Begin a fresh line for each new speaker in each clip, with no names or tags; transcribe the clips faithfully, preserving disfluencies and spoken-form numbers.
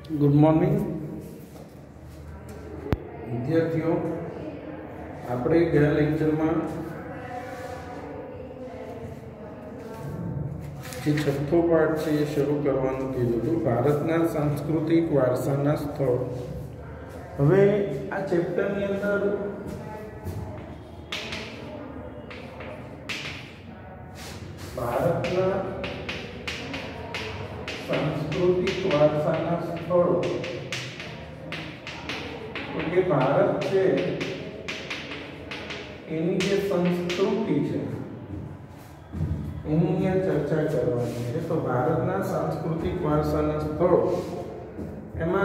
Good morning विद्यार्थियों। આપણે ગયા લેક્ચરમાં જે છઠ્ઠો પાઠ છે એ શરૂ કરવાનું કીધું હતું, ભારતના સાંસ્કૃતિક વારસાના સ્થળો। હવે આ ચેપ્ટરની અંદર ભારતના सांस्कृतिक वारसाना स्थळो तो के भारत छे एनी जे संस्कृति छे एनी ये चर्चा करवानी छे। तो भारतना सांस्कृतिक वारसाना स्थळो एमा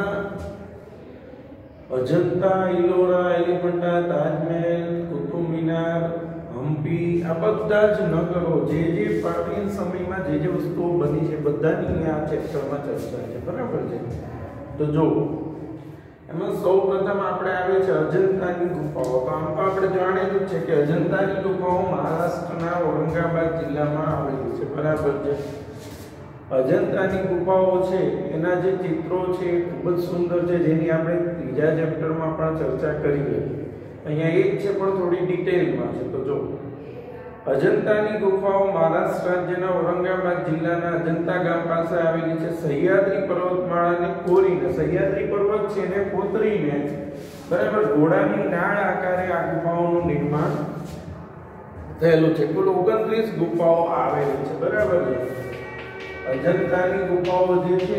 अजंता, इलोरा, एलिफंटा, ताजमहल, कुतुब मीनार, हम्पी आ बधा ज नगरो जे जे प्राचीन समयमां जे जे वस्तुओ बनी छे बधानी आ चेप्टरमां चर्चा छे, बराबर छे। तो जो एमां सौप्रथम आपणे आवे छे अजंतानी गुफाओ। तो आम तो आपणे जाणेલું છે કે अजंतानी गुफाओ महाराष्ट्रना औरंगाबाद जिल्लामां आवेली छे, बराबर छे। अजंतानी गुफाओ छे एना जे चित्रो छे खूब ज सुंदर छे, जेनी आपणे ત્રીજા ચેપ્ટરમાં પણ ચર્ચા કરી હતી। અહીંયા એક છે પણ થોડી ડિટેલમાં છે। તો જો अजंतानी गुफाओ महाराष्ट्र राज्यના औरंगाबाद जिल्લાના अजंता ગામ પાસે આવેલી છે। સહ્યાદ્રી પર્વતમાળાને કોરીને સહ્યાદ્રી પર્વત છે એને કોતરીને બરાબર ઘોડાની નાળ આકારે આ ગુફાઓનું નિર્માણ થયેલું છે। કુલ ઓગણત્રીસ ગુફાઓ આવેલી છે, બરાબર છે। अजंतानी गुफाओ જે છે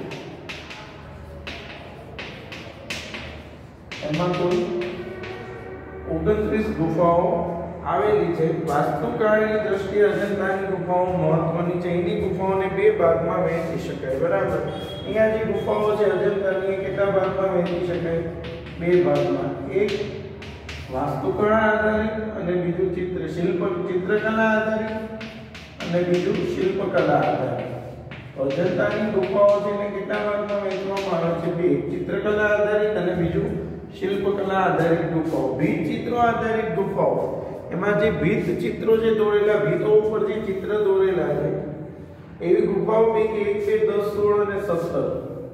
એમાં કુલ ઓગણત્રીસ ગુફાઓ आवेली छे। वास्तुकलानी दृष्टिए अजंतानी गुफाओ महत्वनी छे। एनी गुफाओने बे भागमां वहेंची शकाय, बराबर। अहींया जे गुफाओ छे अजंतानी ए केटला भागमां वहेंची शकाय? बे भागमां। एक वास्तुकला आधारित अने बीजुं चित्र शिल्प चित्रकला आधारित अने बीजुं शिल्पकला आधारित। अजंतानी गुफाओ छे ने केटला भागमां वहेंचवामां आवे छे? बे, चित्रकला आधारित अने बीजुं शिल्पकला आधारित गुफाओ। भीत चित्रो आधारित गुफाओ एमां जे भीत चित्रो जे दोरेला भीतो उपर जे चित्र दोरेला छे एवी गुफाओ पैकी एक, બે, દસ, સોળ અને સત્તર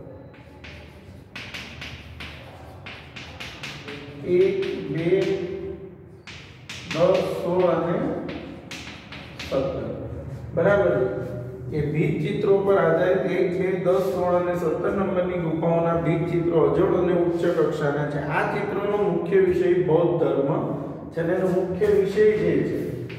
एक, બે, દસ, સોળ અને સત્તર बराबर है। ये भीत चित्रों पर आधारित एक, બે, દસ, સોળ અને સત્તર नंबरनी गुफाओना भीत चित्रो अजोड અને ઉચ્ચ કક્ષાના છે। આ ચિત્રોનો મુખ્ય વિષય બૌદ્ધ ધર્મ છે। એનો મુખ્ય વિષય જે છે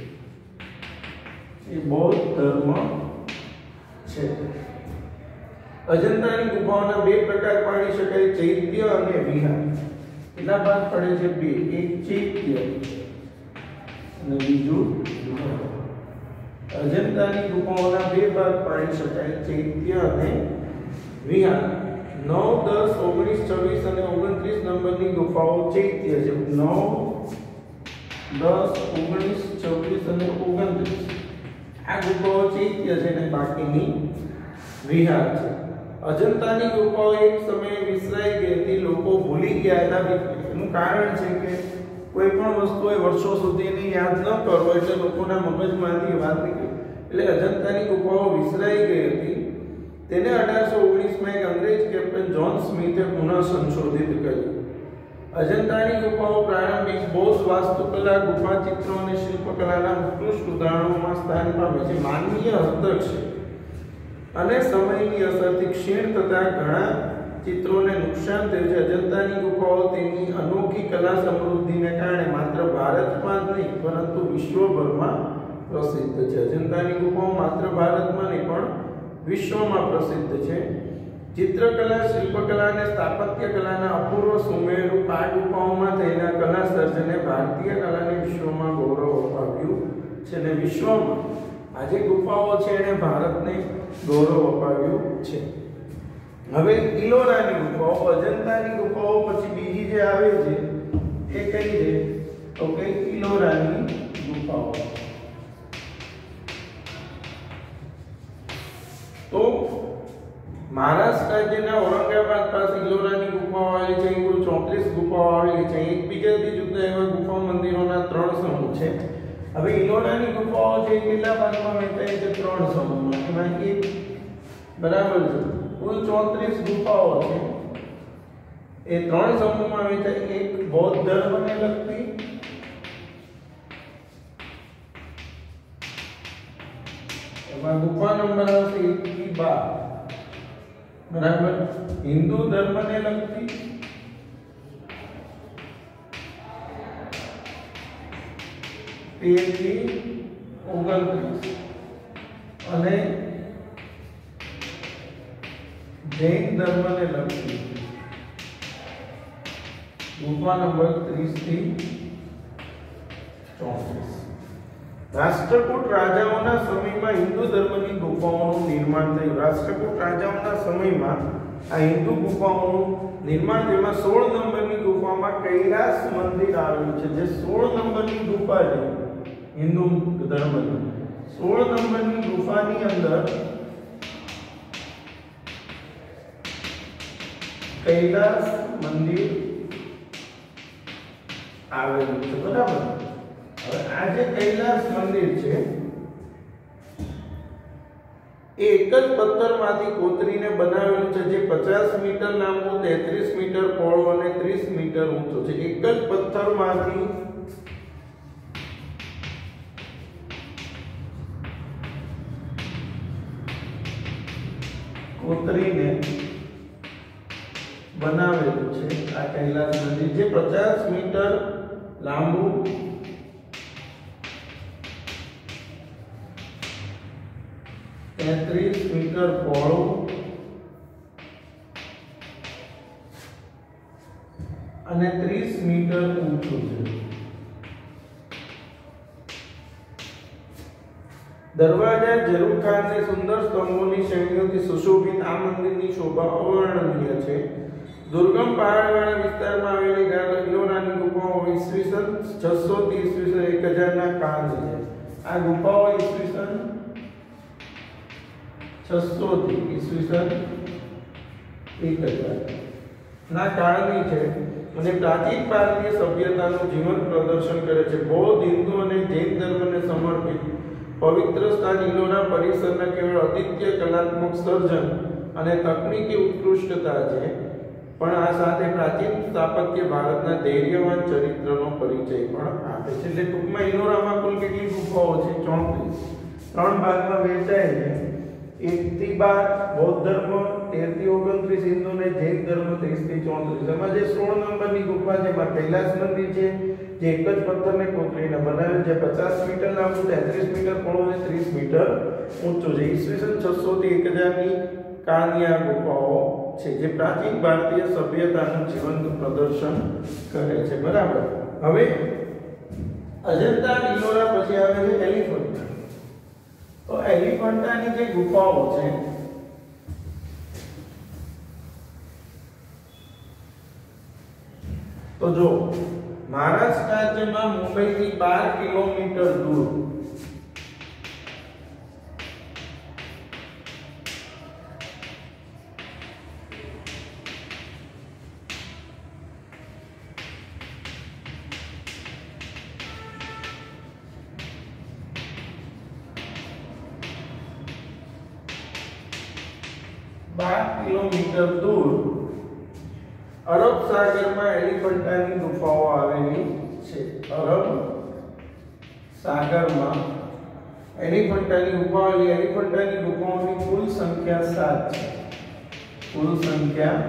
એ બૌદ્ધ ધર્મ છે। અજંતાની ગુફાઓના બે પ્રકાર પાડી શકાય, ચૈત્ય અને વિહાર। કેટલા ભાગ પડે છે? બે, એક ચૈત્ય અને બીજું વિહાર। अजंतानी गुफाओना बे भाग पाड़ी शकाय, चैत्य अने विहार। नौ, दस, ओगनीस, छब्बीस अने ओगणत्रीस नंबरनी गुफाओ चैत्य छे। नौ, दस, ओगनीस, छब्बीस अने ओगणत्रीस आ गुफाओ चैत्य छे ने बाकीनी विहार छे। अजंतानी गुफाओ एक समय विसराई गई हती, लोको भूली गया हता। एनुं कारण छे के कोई पण वस्तु ए वर्षो सुधी एने याद न करवो એટલે લોકોના મગજમાંથી વાત નીકળી એટલે અજંતાની ગુફાઓ વિસરાઈ ગઈ હતી। તેને અઢારસો ઓગણીસ માં એક અંગ્રેજ કેપ્ટન જ્હોન સ્મિથે પુનઃ સંશોધિત કરી। અજંતાની ગુફાઓ પ્રારંભિક બૌદ્ધ વાસ્તુકલા, ગુફા ચિત્રો અને શિલ્પકલાના ઉત્કૃષ્ટ ઉદાહરણોમાં સ્થાન પામે છે। માનવીય હસ્તક્ષેપ અને સમયની અસરથી ક્ષીણ થતા ઘણા चित्रों ने नुकसान थे। अजंतानी गुफाओ तेनी अनोखी कला समृद्धि ने कारण मात्र भारत में नहीं परंतु विश्वभर में प्रसिद्ध है। अजंतानी गुफाओ मात्र भारत में नहीं पण विश्व में प्रसिद्ध है। चित्रकला, शिल्पकला ने स्थापत्य कला अपूर्व सुमेररूप आ गुफाओं में थयेला कला सर्जने भारतीय कला ने विश्व में गौरव अपाव्युं छे ने विश्व में आज गुफाओ छे एने भारत ने गौरव अपाव्युं छे। હવે ઇલોરાની ગુફાઓ, અજંતાની ગુફાઓ પછી બીજી જે આવે છે એ કઈ છે? તો કે ઇલોરાની ગુફાઓ। તો મહારાષ્ટ્ર રાજ્યના औरंगाबाद પાસે ઇલોરાની ગુફાઓ આવેલી છે। કુલ ચોત્રીસ ગુફાઓ આવેલી છે। એકબીજાથી જુદા એવા ગુફા મંદિરોના ત્રણ સમૂહ છે। હવે ઇલોરાની ગુફાઓ છે કેટલા ભાગમાં વહેંચાય છે? ત્રણ સમૂહમાં। એમાં એક बराबर है। કુલ ચોત્રીસ ગુફાઓ છે એ ત્રણ સમૂહમાં વહેંચાય. એક બૌદ્ધ ધર્મને લગતી, એમાં ગુફા નંબર આવશે એક થી બાર, બરાબર. હિન્દુ ધર્મને લગતી, તેર થી ઓગણત્રીસ, અને જૈન ધર્મને લગતી ગુફા નંબર ત્રીસ થી ચોત્રીસ. રાષ્ટ્રકૂટ રાજાઓના સમયમાં હિન્દુ ધર્મની ગુફાઓનું નિર્માણ થયું. રાષ્ટ્રકૂટ રાજાઓના સમયમાં આ હિન્દુ ગુફાઓનું નિર્માણ થયું. સોળ નંબરની ગુફામાં કૈલાસ મંદિર આવેલું છે. જે સોળ નંબરની ગુફા છે હિન્દુ ધર્મની, સોળ નંબરની ગુફાની અંદર કૈલાસ મંદિર આવેલું છે, બરાબર. હવે આ જે કૈલાસ મંદિર છે એ એક જ પથ્થરમાંથી કોતરીને બનાવેલું છે, જે પચાસ મીટર લાંબુ, તેત્રીસ મીટર પહોળો અને ત્રીસ મીટર ઊંચો છે. એક જ પથ્થરમાંથી કોતરીને બનાવેલું છે આ કૈલાસ મંદિર, જે પચાસ મીટર લાંબુ, તેત્રીસ મીટર પહોળું અને ત્રીસ મીટર ઊંચું છે. દરવાજા ઝરૂખાને સુંદર સ્તંભોની શૈલીઓથી સુશોભિત આ મંદિરની શોભા અવર્ણનીય છે. દુર્ગમ પહાડવાળા વિસ્તારમાં આવેલી ઇલોરાની ગુફાઓ ઈસવીસન છસો થી ઈસવીસન એક હજાર ના કાળની છે. આ ગુફાઓ ઈસવીસન છસો થી ઈસવીસન એક હજાર ના કાળની છે અને પ્રાચીન ભારતીય સભ્યતાનું જીવંત પ્રદર્શન કરે છે. બૌદ્ધ, હિન્દુ અને જૈન ધર્મને સમર્પિત પવિત્ર સ્થાન ઇલોરા પરિસરના કેવળ અદ્વિતીય કલાત્મક સર્જન અને તકનીકી ઉત્કૃષ્ટતા છે, પણ આ સાથે પ્રાચીન સ્થાપત્ય ભારતના ધૈર્યવાન ચરિત્રનો પરિચય પણ આપે છે. એટલે ટૂંકમાં ઇલોરામાં કુલ કેટલી ગુફાઓ છે? ચોત્રીસ. ત્રણ ભાગમાં વહેંચાય છે. એક થી બાર બૌદ્ધ ધર્મ, તેર થી ઓગણત્રીસ હિન્દુ અને જૈન ધર્મ ત્રીસ થી ચોત્રીસ. એમાં જે સોળ નંબરની ગુફા છે એમાં કૈલાસ મંદિર છે, જે એક જ પથ્થરને કોતરીને બનાવેલ છે, પચાસ મીટર લાંબુ, તેત્રીસ મીટર પહોળું અને ત્રીસ મીટર ઊંચું છે. ઈસવીસન છસો થી એક હજાર ની કાળની આ ગુફાઓ છે, જે પ્રાચીન ભારતીય સભ્યતાનું જીવંત પ્રદર્શન કરે છે, બરાબર. હવે અજંતા ઇલોરા પછી આવે છે એલિફન્ટા. તો એલિફન્ટાની જે ગુફાઓ છે તો જો મહારાષ્ટ્ર રાજ્યમાં મુંબઈથી બાર કિલોમીટર દૂર બાર કિલોમીટર દૂર અરબ સાગરમાં એલિફન્ટાની ગુફાઓ આવેલી છે. અરબ સાગરમાં એલિફન્ટાની ગુફાઓ, એલિફન્ટાની ગુફાઓની કુલ સંખ્યા સાત છે. કુલ સંખ્યા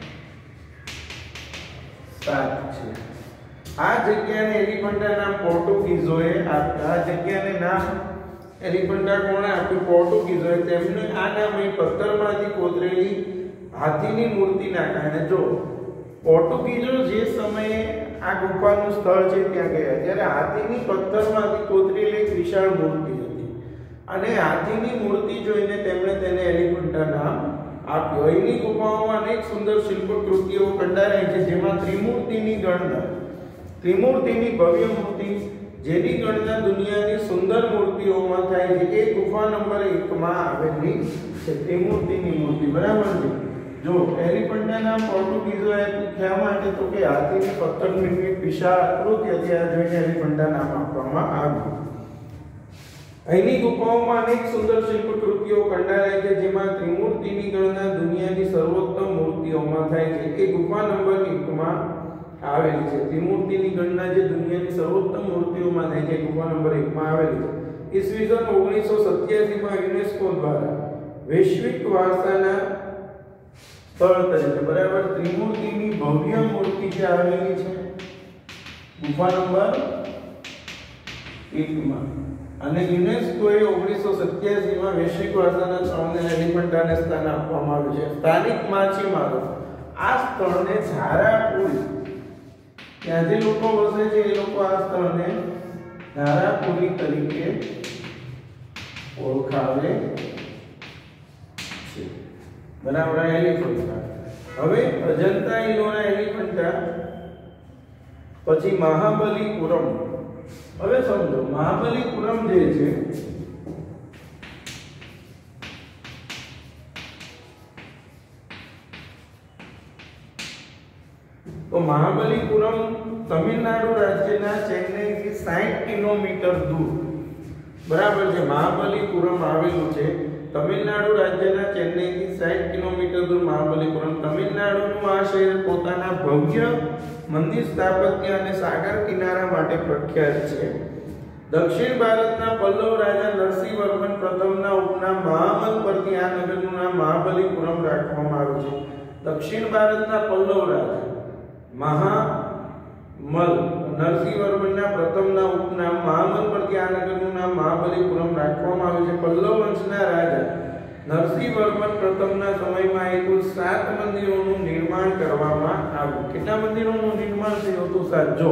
સાત છે. આ જગ્યાને એલિફન્ટા નામ પોર્ટુગીઝોએ આપ્યું. આ જગ્યાને નામ એલિફન્ટા કોણે આપ્યું? પોર્ટુગીઝોએ. તેમને આ નામ એ પથ્થરમાંથી કોતરેલી હાથીની મૂર્તિના કારણે. જો પોર્ટુગીઝો જે સમયે આ ગુફાનું સ્થળ છે ત્યાં ગયા ત્યારે હાથીની પથ્થરમાંથી કોતરેલી એક વિશાળ મૂર્તિ હતી અને હાથીની મૂર્તિ જોઈને તેમણે તેને એલિફન્ટા નામ આપ્યું. અહીંની ગુફાઓમાં અનેક સુંદર શિલ્પકૃતિઓ કંડારાઈ છે, જેમાં ત્રિમૂર્તિની ગણના ત્રિમૂર્તિની ભવ્ય મૂર્તિ જેની ગણના દુનિયાની સુંદર મૂર્તિઓમાં થાય છે, એ ગુફા નંબર એક માં આવેલી છે. ત્રિમૂર્તિની મૂર્તિ, બરાબર છે. જો એલિફન્ટા નામ પોર્ટુગીઝોએ કહેવા માટે તો કે હાથીની પથ્થરની વિશાળ આકૃતિ હતી, આ જોઈને એલિફન્ટા નામ આપવામાં આવ્યું. અહીંની ગુફાઓમાં અનેક સુંદર શિલ્પકૃતિઓ મૂર્તિઓ કંડારાય છે, જેમાં ત્રિમૂર્તિની ગણના દુનિયાની સર્વોત્તમ મૂર્તિઓમાં થાય છે. એ ગુફા નંબર એક માં આવેલી છે. ત્રિમૂર્તિની ગણના જે દુનિયાની સર્વોત્તમ મૂર્તિઓમાં થાય છે, ગુફા નંબર એક માં આવેલી છે. ઈસવીસન ઓગણીસો સત્યાસી માં યુનેસ્કો દ્વારા વૈશ્વિક વારસાના સ્થળ તરીકે બરાબર ત્રિમૂર્તિની ભવ્ય મૂર્તિ જે આવેલી છે ગુફા નંબર એક માં, અને યુનેસ્કોએ ઓગણીસો સત્યાસી માં વૈશ્વિક વારસાના સ્થળને એલિફન્ટાને સ્થાન આપવામાં આવ્યું છે. સ્થાનિક માછીમારો આ સ્થળને ઝારાપુરી, ત્યાં જે લોકો વસે છે એ લોકો આ સ્થળને ઝારાપુરી તરીકે ઓળખાવે છે. બરાબર. એલિફન્ટા. હવે અજંતા ઇલોરા એલિફન્ટા, પછી મહાબલીપુરમ. હવે સમજો મહાબલીપુરમ જે છે તો મહાબલીપુરમ તમિલનાડુ રાજ્યના ચેન્નઈથી સાઠ કિલોમીટર દૂર બરાબર છે. મહાબલીપુરમ આવેલું છે તમિલનાડુ રાજ્યના ચેન્નઈથી સાઠ કિલોમીટર દૂર. મહાબલીપુરમ તમિલનાડુનું આ શહેર પોતાના ભવ્ય મંદિર સ્થાપત્ય અને સાગર કિનારા માટે પ્રખ્યાત છે. દક્ષિણ ભારતના પલ્લવ રાજા નરસિંહવર્મન પ્રથમના ઉપનામ મહામલ પરથી આ નગરનું નામ મહાબલીપુરમ રાખવામાં આવ્યું છે. દક્ષિણ ભારતના પલ્લવ રાજા મહામલ નરસિંહવર્મનના પ્રથમના ઉપનામ મહામલ પરથી આ નગરનું નામ મહાબલીપુરમ રાખવામાં આવ્યું છે. પલ્લવ વંશના રાજા નરસિંહવર્મન પ્રથમના સમયમાં એ કુલ સાત મંદિરોનું નિર્માણ કરવામાં આવ્યું. કેટલા મંદિરોનું નિર્માણ થયું હતું? સાત. જો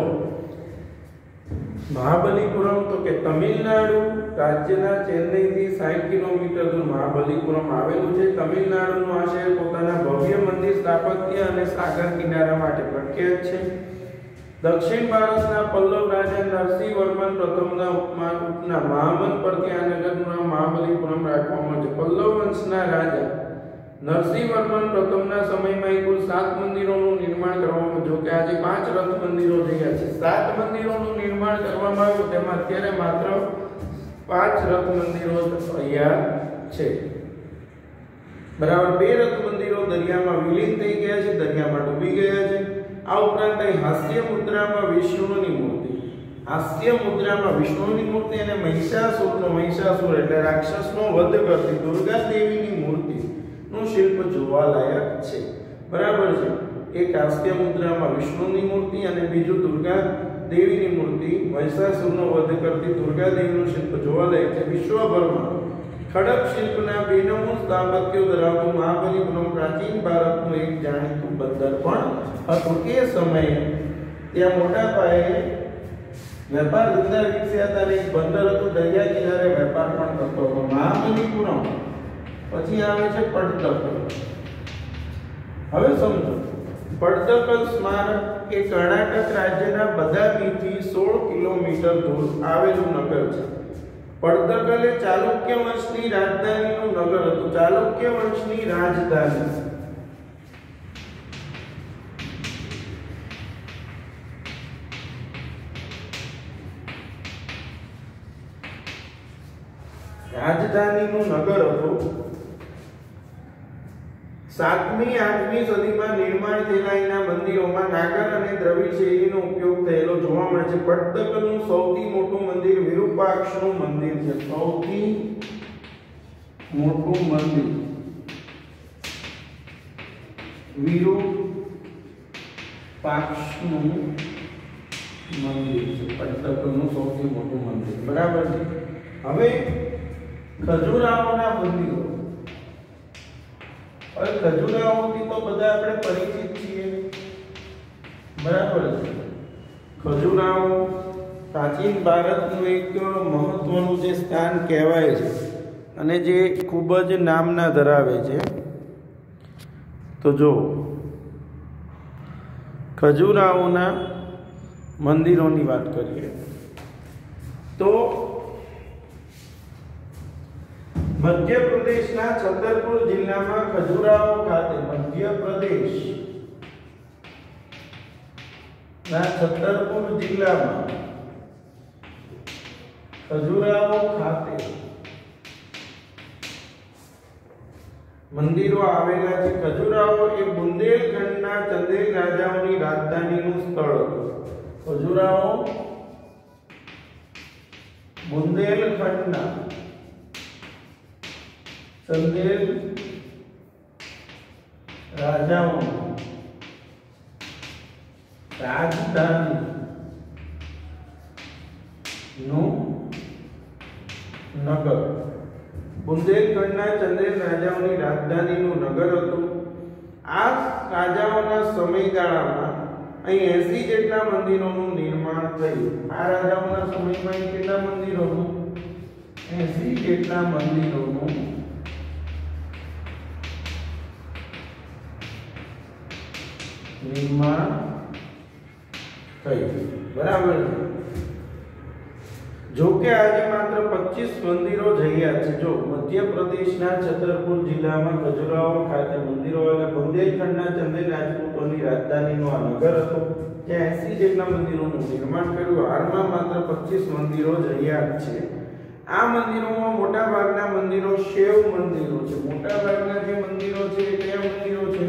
મહાબલીપુરમ તો કે તમિલનાડુ રાજ્યના ચેન્નઈથી સાઠ કિલોમીટર દૂર મહાબલીપુરમ આવેલું છે. તમિલનાડુનું આ શહેર પોતાના ભવ્ય મંદિર સ્થાપત્ય અને સાગર કિનારા માટે પ્રખ્યાત છે. દક્ષિણ ભારતના પલ્લવ રાજા નરસિંહવર્મન પ્રથમના ઉપના મહામલ પરથી આ નગરનું નામ મહાબલીપુરમ રાખવામાં આવ્યું છે. પલ્લવ વંશના રાજા નરસિંહવર્મન પ્રથમના સમયમાં કુલ સાત મંદિરોનું નિર્માણ કરવામાં આવ્યું. કે આજે પાંચ રથ મંદિરો થયા છે. સાત મંદિરોનું નિર્માણ કરવામાં આવ્યું, તેમાં અત્યારે માત્ર પાંચ રથ મંદિરો તૈયાર છે. બરાબર. બે રથ મંદિરો દરિયામાં વિલીન થઈ ગયા છે, દરિયામાં ડૂબી ગયા છે. આ ઉપરાંત અહીં હાસ્ય મુદ્રામાં વિષ્ણુની મૂર્તિ, હાસ્ય મુદ્રામાં વિષ્ણુની મૂર્તિ અને મહિષાસુરનો, મહિષાસુર એટલે રાક્ષસનો વધ કરતી દુર્ગા દેવીની મૂર્તિ નું શિલ્પ જોવાલાયક છે. બરાબર છે. એક હાસ્ય મુદ્રામાં વિષ્ણુની મૂર્તિ અને બીજું દુર્ગા દેવીની મૂર્તિ, મહિષાસુરનો વધ કરતી દુર્ગા દેવીનું શિલ્પ જોવાલાયક છે. વિશ્વભરમાં ખડક શિલ્પના બેનમૂળ સ્થાપત્યો ધરાવતું મહાબલીપુરમ પ્રાચીન ભારતનું એક જાણીતું બંદર પણ હતું. એ સમયે ત્યાં મોટા પાયે વેપાર ધંધા વિકસ્યા હતા અને એક બંદર હતું, દરિયા કિનારે વેપાર પણ થતો હતો. મહાબલીપુરમ પછી આવે છે પટ્ટદકલ. હવે સમજો પટ્ટદકલ સ્મારક એ કર્ણાટક રાજ્યના બદામીથી સોળ કિલોમીટર દૂર આવેલું નગર છે. પટ્ટદકલ એ ચાલુક્ય વંશની રાજધાનીનું નગર હતું. ચાલુક્ય વંશની રાજધાની. રાજધાનીનું નગર હતું. સાતમી આઠમી સદીમાં નિર્માણ થયેલા એના મંદિરોમાં નાગર અને દ્રવિડ શૈલીનો ઉપયોગ થયેલો જોવા મળે છે. પટ્ટદકલનું સૌથી મોટું મંદિર વિરુપાક્ષનું મંદિર છે. સૌથી મોટું મંદિર વિરુપાક્ષનું મંદિર છે. પટ્ટદકલનું સૌથી મોટું મંદિર. બરાબર છે. હવે ખજુરાહોના મંદિરો. હવે ખજુરાહોથી તો બધા આપણે પરિચિત છીએ. બરાબર છે. ખજુરાહો પ્રાચીન ભારતનું એક મહત્વનું જે સ્થાન કહેવાય છે અને જે ખૂબ જ નામના ધરાવે છે. તો જો ખજુરાહોના મંદિરોની વાત કરીએ તો મધ્યપ્રદેશના છતરપુર જિલ્લામાં ખજુરાહો ખાતે મધ્યપ્રદેશ ના છતરપુર જિલ્લામાં ખજુરાહો ખાતે મંદિરો આવેલા છે. ખજુરાહો એ બુંદેલખંડના ચંદેલ રાજાઓની રાજધાનીનું સ્થળ હતું. ખજુરાહો બુંદેલખંડના ચંદેલ રાજાઓની રાજધાનીનું નગર. બુંદેલખંડના ચંદેલ રાજાઓની રાજધાનીનું નગર હતું. આ રાજાઓના સમયગાળામાં અહીં એસી જેટલા મંદિરોનું નિર્માણ થયું. આ રાજાઓના સમયમાં અહીં કેટલા મંદિરોનું એસી જેટલા મંદિરોનું નિર્માણ થયું. બરાબર. જો કે આજે માત્ર પચીસ મંદિરો રહ્યા છે. જો મધ્યપ્રદેશના છતરપુર જિલ્લામાં ખજુરાહો ખાતે મંદિરો આવેલા. બુંદેલખંડના ચંદેલ રાજપૂતોની રાજધાનીનો આ નગર હતો. ત્યાં એસી જેટલા મંદિરોનું નિર્માણ કર્યું. હાલમાં માત્ર પચીસ મંદિરો રહ્યા છે. આ મંદિરોમાં મોટા ભાગના મંદિરો શૈવ મંદિરો છે. મોટા ભાગના જે મંદિરો છે એ કયા મંદિરો છે?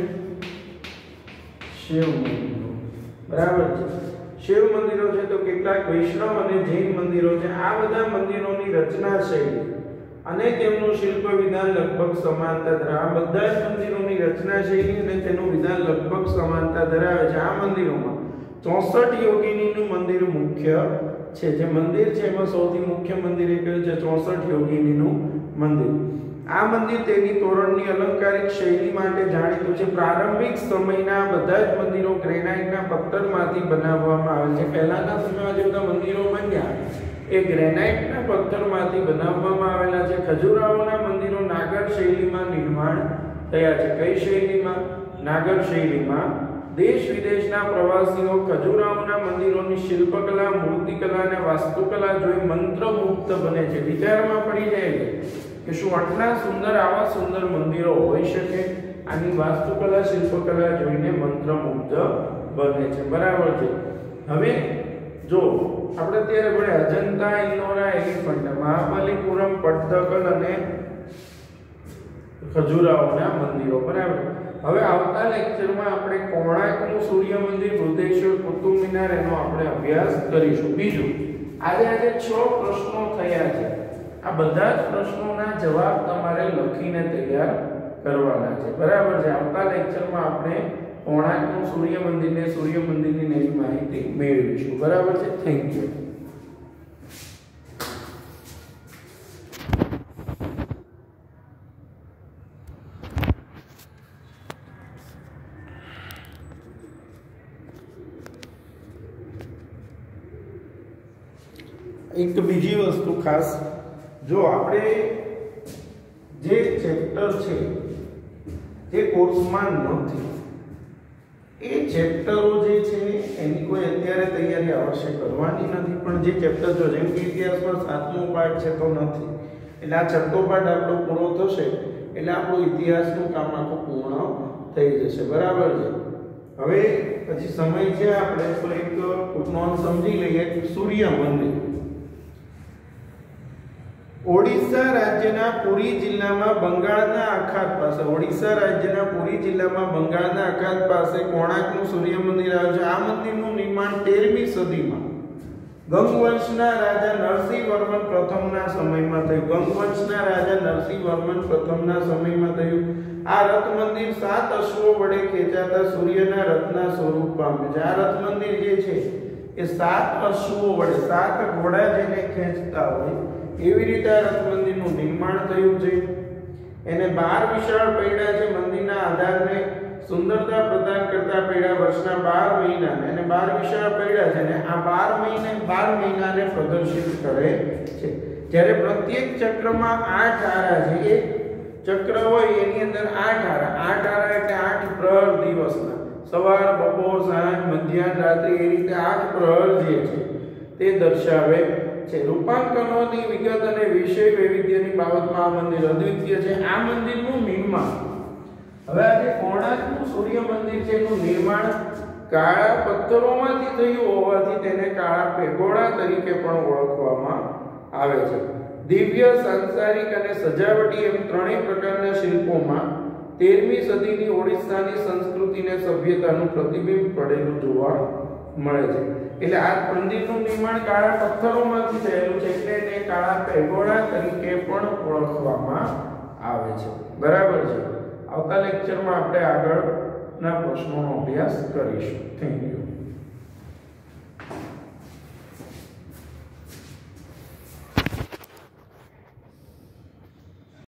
શૈવ મંદિરો. બરાબર છે. શૈવ મંદિરો છે તો કેટલાક વૈષ્ણવ અને જૈન મંદિરો છે. આ બધા મંદિરોની રચના શૈલી અને તેમનું શિલ્પ વિધાન લગભગ સમાનતા ધરાવે. બધા જ મંદિરોની રચના શૈલી અને તેનું વિધાન લગભગ સમાનતા ધરાવે છે. આ મંદિરોમાં ચોસઠ યોગિનીનું મંદિર મુખ્ય છે. જે મંદિર છે એમાં સૌથી મુખ્ય મંદિર એ કયું છે? ચોસઠ યોગિનીનું મંદિર. આ મંદિર તેની તોરણની અલંકારિક શૈલી માટે જાણીતું છે. પ્રારંભિક સમયના બધા જ મંદિરો ગ્રેનાઇટના પથ્થરમાંથી બનાવવામાં આવે છે. પહેલાના સમયમાં જે બધા મંદિરો બન્યા એ ગ્રેનાઇટના પથ્થરમાંથી બનાવવામાં આવેલા છે. ખજુરાહોના મંદિરો નાગર શૈલીમાં નિર્માણ થયા છે. કઈ શૈલીમાં? નાગર શૈલીમાં. દેશ વિદેશના પ્રવાસીઓ ખજુરાહોના મંદિરોની શિલ્પકલા, મૂર્તિકલા અને વાસ્તુકલા જોઈ મંત્રમુગ્ધ બને છે. વિચારમાં પડી જાય છે કે શું આટલા સુંદર આવા સુંદર મંદિરો હોઈ શકે? આની વાસ્તુકલા, શિલ્પકલા જોઈને મંત્રમુગ્ધ બને છે. બરાબર છે. હવે જો આપણે અત્યારે ભણે અજંતા, ઇલોરા, એલિફન્ટ, મહાબલીપુરમ, પટ્ટદકલ અને ખજુરાહોના મંદિરો. બરાબર. હવે આવતા લેક્ચરમાં આપણે કોણાર્કનું સૂર્ય મંદિર, બૃહદેશ્વર, કુતુબ મિનાર એનો આપણે અભ્યાસ કરીશું. બીજું, આજે આજે છ પ્રશ્નો થયા છે. આ બધા જ પ્રશ્નોના જવાબ તમારે લખીને તૈયાર કરવાના છે. બરાબર છે. આવતા લેક્ચરમાં આપણે કોણાર્કનું સૂર્ય મંદિર ને સૂર્ય મંદિરની નવી માહિતી મેળવીશું. બરાબર છે. Thank you. એક બીજી વસ્તુ ખાસ, જો આપણે જે ચેપ્ટર છે તે કોર્સમાં નથી, એ ચેપ્ટરો જે છે એની કોઈ અત્યારે તૈયારી અવશ્ય કરવાની નથી. પણ જે ચેપ્ટર જો જેમ કે ઇતિહાસમાં સાતમો પાઠ છે તો નથી, એટલે આ છઠ્ઠો પાઠ આપણો પૂરો થશે એટલે આપણું ઇતિહાસનું કામ આખું પૂર્ણ થઈ જશે. બરાબર છે. હવે પછી સમય છે આપણે તો એક નોંધ સમજી લઈએ. સૂર્ય મંદિર ઓડિશા રાજ્યના પુરી જિલ્લામાં બંગાળના અખાત પાસે ઓડિશા રાજ્યના પુરી જિલ્લામાં બંગાળના અખાત પાસે કોણાર્કનું સૂર્ય મંદિર આવેલું છે. આ મંદિરનું નિર્માણ તેરમી સદીમાં ગંગવંશના રાજા નરસિંહવર્મન પ્રથમના સમયમાં થયું. ગંગવંશના રાજા નરસિંહવર્મન પ્રથમના સમયમાં થયું. આ રથ મંદિર સાત અશ્વો વડે ખેંચાતા સૂર્યના રથના સ્વરૂપ પામે છે. આ રથ મંદિર જે છે એ સાત અશ્વો વડે, સાત ઘોડા જેને ખેંચતા હોય એવી રીતે આ રથ મંદિરનું નિર્માણ થયું છે. એને બાર વિશાળ પૈડા છે. મંદિરના આધારને સુંદરતા પ્રદાન કરતા પૈડા વર્ષના બાર મહિનાને અને બાર વિશાળ પૈડા છે ને આ બાર મહિને બાર મહિનાને પ્રદર્શિત કરે છે. જ્યારે પ્રત્યેક ચક્રમાં આઠ આરા છે. એક ચક્ર હોય એની અંદર આઠ આરા. આઠ આરા એટલે આઠ પ્રહર દિવસના, સવાર, બપોર, સાંજ, મધ્યાહન, રાત્રિ, એ રીતે આઠ પ્રહર જે છે તે દર્શાવે છે. રૂપાંકનોની વિગત અને વિષય વૈવિધ્યની બાબતમાં આ મંદિર અદ્વિતીય છે. આ મંદિરનું નિર્માણ, હવે આ જે કોણાર્કનું સૂર્ય મંદિર છે એનું નિર્માણ કાળા પથ્થરોમાંથી થયું હોવાથી તેને કાળા પેગોડા તરીકે પણ ઓળખવામાં આવે છે. દિવ્ય, સાંસારિક અને સજાવટી એમ ત્રણેય પ્રકારના શિલ્પોમાં તેરમી સદીની ઓડિશાની સંસ્કૃતિ ને સભ્યતાનું પ્રતિબિંબ પડેલું જોવા મળે છે। એટલે આ મંદિરનું નિર્માણ કાળા પથ્થરોમાંથી થયેલું છે એટલે તેને કાળા પેગોડા તરીકે પણ ઓળખવામાં આવે છે। બરાબર છે। આવતા લેક્ચરમાં આપણે આગળના પ્રશ્નોનો અભ્યાસ કરીશું। Thank you.